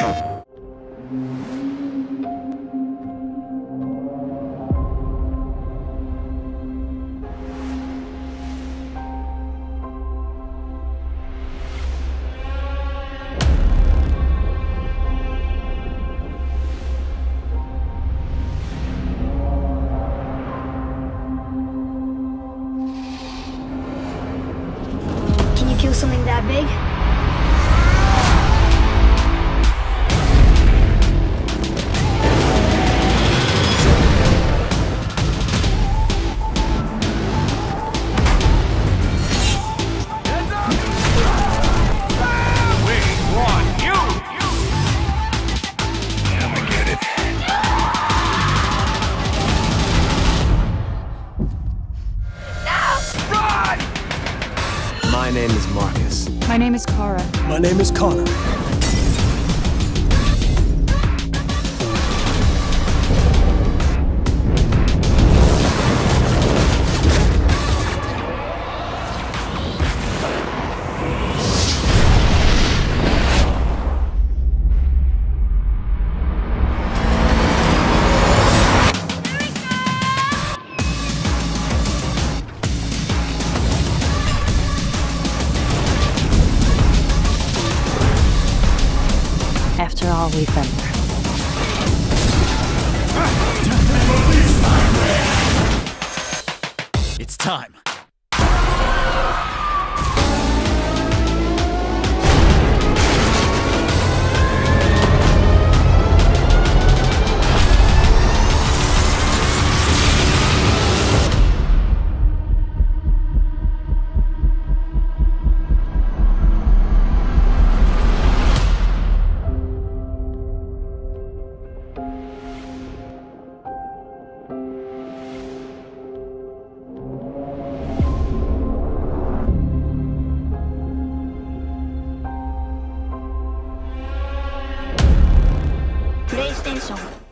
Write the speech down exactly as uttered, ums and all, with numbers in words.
Can you kill something that big? My name is Marcus. My name is Kara. My name is Connor. After all we've been through. It's time. PlayStation